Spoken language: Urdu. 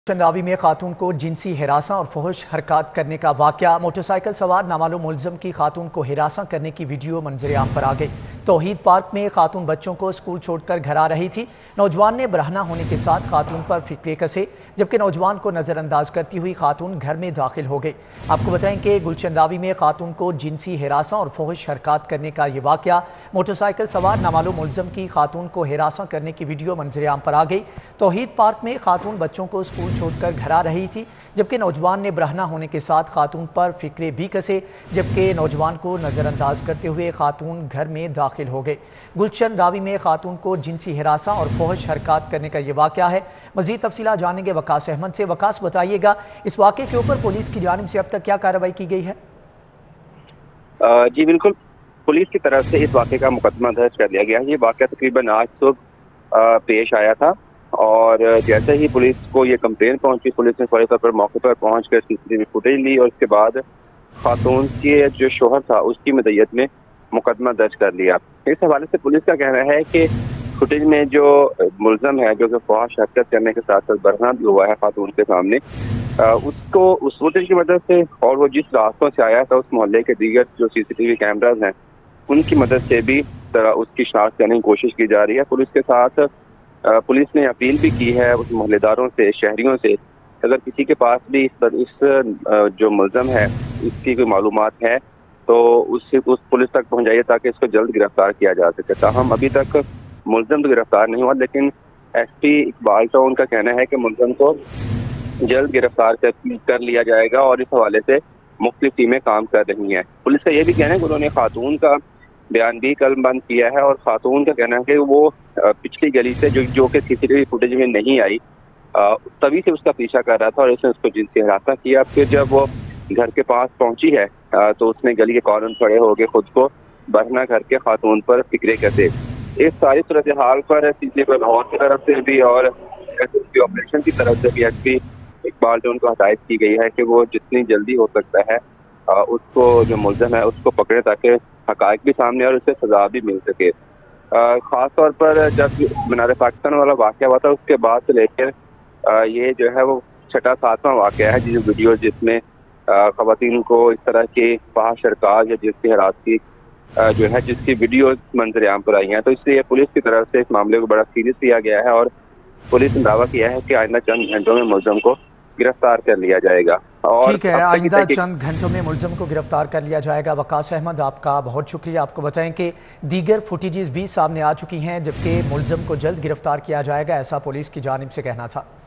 چنداوی میں خاتون کو جنسی ہراساں اور فحش حرکات کرنے کا واقعہ۔ موٹر سائیکل سوار نامعلوم ملزم کی خاتون کو ہراساں کرنے کی ویڈیو منظر عام پر آ گئی۔ توحید پارک میں خاتون بچوں کو اسکول چھوڑ کر گھر آ رہی تھی۔ نوجوان نے برہنہ ہونے کے ساتھ خاتون پر فقرے کسے، جبکہ نوجوان کو نظر انداز کرتی ہوئی خاتون گھر میں داخل ہو گئی۔ آپ کو بتائیں کہ گلچنداوی میں خاتون کو جنسی ہراساں اور فحش حرکات کرنے کا یہ واقعہ۔ موٹر سائیکل سوار نامعلوم ملزم کی خاتون کو ہراساں کرنے کی ویڈیو منظر عام پر آ گئی۔ توحید پارک میں خاتون بچوں کو اسکول چھوڑ کر گھر آ رہی تھی، جبکہ نوجوان نے برہنہ ہونے کے ساتھ خاتون پر فقرے بھی کسے، جبکہ نوجوان کو نظر انداز کرتے ہوئے خاتون گھر میں داخل ہو گئے۔ گلشن راوی میں خاتون کو جنسی ہراساں اور فحش حرکات کرنے کا یہ واقعہ ہے۔ مزید تفصیلات جانیں گے وقاص احمد سے۔ وقاص، بتائیے گا اس واقعے کے اوپر پولیس کی جانب سے اب تک کیا کارروائی کی گئی ہے؟ جی بالکل، پولیس کی طرف سے اس واقعے کا مقدمہ درج کر لیا گیا ہے۔ یہ واقعہ تقریباً آج صبح پیش آیا تھا، اور جیسے ہی پولیس کو یہ کمپلین پہنچی، پولیس نے فوری طور پر موقع پر پہنچ کر CCTV فوٹیج لی، اور اس کے بعد خاتون کے جو شوہر تھا اس کی مدعیت میں مقدمہ درج کر لیا۔ اس حوالے سے پولیس کا کہنا ہے کہ فوٹیج میں جو ملزم ہے، جو کہ فحش حرکت کرنے کے ساتھ ساتھ برہنہ بھی ہوا ہے خاتون کے سامنے، اس فوٹیج کی مدد سے، اور وہ جس راستوں سے آیا تھا، اس محلے کے دیگر جو CCTV کیمراز ہیں ان کی مدد سے بھی اس کی شناخت کرنے کی کوشش کی جا رہی ہے۔ پولیس کے ساتھ پولیس نے اپیل بھی کی ہے اس محلے داروں سے، شہریوں سے، اگر کسی کے پاس بھی اس جو ملزم ہے اس کی کوئی معلومات ہے تو اس پولیس تک پہنچائیے تاکہ اس کو جلد گرفتار کیا جا سکے۔ تاہم ابھی تک ملزم تو گرفتار نہیں ہوا، لیکن SP اقبال ٹاؤن کا کہنا ہے کہ ملزم کو جلد گرفتار کر لیا جائے گا، اور اس حوالے سے مختلف ٹیمیں کام کر رہی ہیں۔ پولیس کا یہ بھی کہنا ہے کہ انہوں نے خاتون کا بیان بھی قلم بند کیا ہے، اور خاتون کا کہنا ہے کہ وہ پچھلی گلی سے جو کہ CCTV فوٹیج میں نہیں آئی، تبھی سے اس کا پیچھا کر رہا تھا، اور اس نے اس کو جنسی ہراساں کیا۔ پھر جب وہ گھر کے پاس پہنچی ہے تو اس نے گلی کے کارنر کھڑے ہو کے خود کو برہنہ کر کے خاتون پر فقرے کسے۔ اس ساری صورتحال پر CCTV پر لاہور کی طرف سے بھی اور SSP آپریشن کی طرف سے بھی SP اقبال ٹاؤن کو ہدایت کی گئی ہے کہ وہ جتنی جلدی ہو سکتا ہے اس کو جو ملزم ہے اس کو پکڑے، تاکہ حقائق بھی سامنے اور اسے سزا بھی مل سکے۔ خاص طور پر جب مینار پاکستان والا واقعہ ہوا تھا، اس کے بعد سے لے کر یہ جو ہے وہ 6واں واقعہ ہے جس ویڈیو جس میں خواتین کو اس طرح کے فحش حرکات یا جنسی ہراسانی جو ہے جس کی ویڈیو منظر عام پر آئی ہیں، تو اس لیے پولیس کی طرف سے اس معاملے کو بڑا سیریس لیا گیا ہے، اور پولیس نے دعویٰ کیا ہے کہ آئندہ چند گھنٹوں میں ملزم کو گرفتار کر لیا جائے گا۔ اور ٹھیک ہے، آئندہ چند گھنٹوں میں ملزم کو گرفتار کر لیا جائے گا۔ وقاص احمد، آپ کا بہت شکریہ۔ آپ کو بتائیں کہ دیگر فوٹیجز بھی سامنے آ چکی ہیں، جبکہ ملزم کو جلد گرفتار کیا جائے گا، ایسا پولیس کی جانب سے کہنا تھا۔